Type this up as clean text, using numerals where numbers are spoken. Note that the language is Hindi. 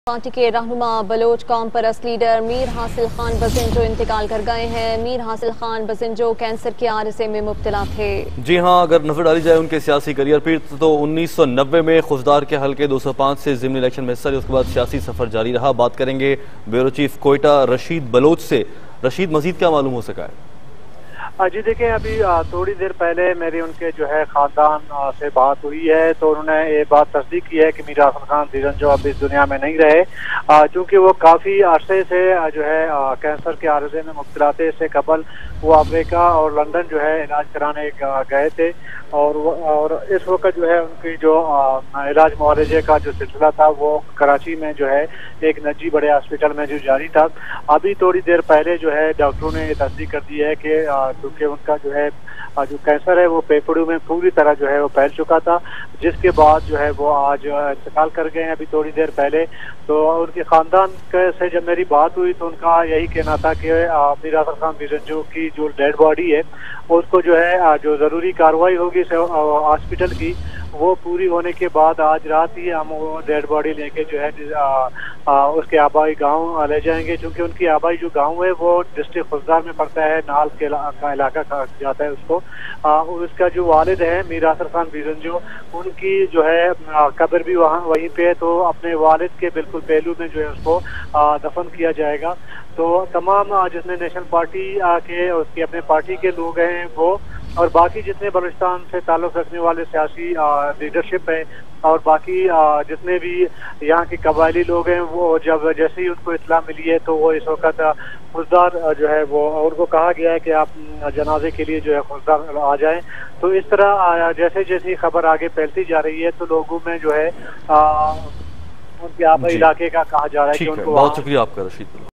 पार्टी के रहनुमा बलोच कौम परस्त लीडर मीर हासिल खान बजिंजो इंतकाल कर गए हैं। मीर हासिल खान बजिंजो कैंसर के आरज़े में मुब्तला थे। जी हाँ, अगर नजर डाली जाए उनके सियासी करियर पर तो 1990 में खुशदार के हल्के 205 से ज़िमनी इलेक्शन में हिस्सा लिया। उसके बाद सियासी सफर जारी रहा। बात करेंगे ब्यूरो चीफ कोयटा रशीद बलोच से। रशीद, मजीद क्या मालूम हो सका है? जी देखिए, अभी थोड़ी देर पहले मेरी उनके जो है खानदान से बात हुई है, तो उन्होंने ये बात तस्दीक की है कि मीर हासिल खान बजिंजो अब इस दुनिया में नहीं रहे, क्योंकि वो काफ़ी अरसे से जो है कैंसर के आरज़े में मुब्तला थे। इससे कबल वो अमेरिका और लंदन जो है इलाज कराने गए थे, और इस वक्त जो है उनकी जो इलाज मुआलजे का जो सिलसिला था वो कराची में जो है एक निजी बड़े हॉस्पिटल में जो जारी था। अभी थोड़ी देर पहले जो है डॉक्टरों ने ये तस्दीक कर दी है कि क्योंकि उनका जो है जो कैंसर है वो फेफड़ों में पूरी तरह जो है वो फैल चुका था, जिसके बाद जो है वो आज इंतकाल कर गए हैं अभी थोड़ी देर पहले। तो उनके खानदान से जब मेरी बात हुई तो उनका यही कहना था कि मीर हासिल खान बजिंजो की जो डेड बॉडी है उसको जो है जो ज़रूरी कार्रवाई होगी हॉस्पिटल की, वो पूरी होने के बाद आज रात ही हम वो डेड बॉडी लेके जो है उसके आबाई गांव ले जाएंगे, क्योंकि उनकी आबाई जो गांव है वो डिस्ट्रिक्ट खुशदार में पड़ता है, नाल के का इलाका कहा जाता है उसको। उसका जो वालिद है मीर हासिल खान बजिंजो, उनकी जो है कब्र भी वहीं पे, तो अपने वालिद के बिल्कुल पहलू में जो है उसको दफन किया जाएगा। तो तमाम जितने नेशनल पार्टी के उसकी अपने पार्टी के लोग हैं वो, और बाकी जितने बलूचिस्तान से ताल्लुक़ रखने वाले सियासी लीडरशिप है, और बाकी जितने भी यहाँ के कबायली लोग हैं, वो जब जैसे ही उनको इत्तला मिली है तो वो इस वक्त खुशदार जो है वो, उनको कहा गया है कि आप जनाजे के लिए जो है खुशदार आ जाएं। तो इस तरह जैसे जैसी खबर आगे फैलती जा रही है तो लोगों में जो है उनके आबाई इलाके का कहा जा रहा है कि उनको। बहुत शुक्रिया आपका रशीद।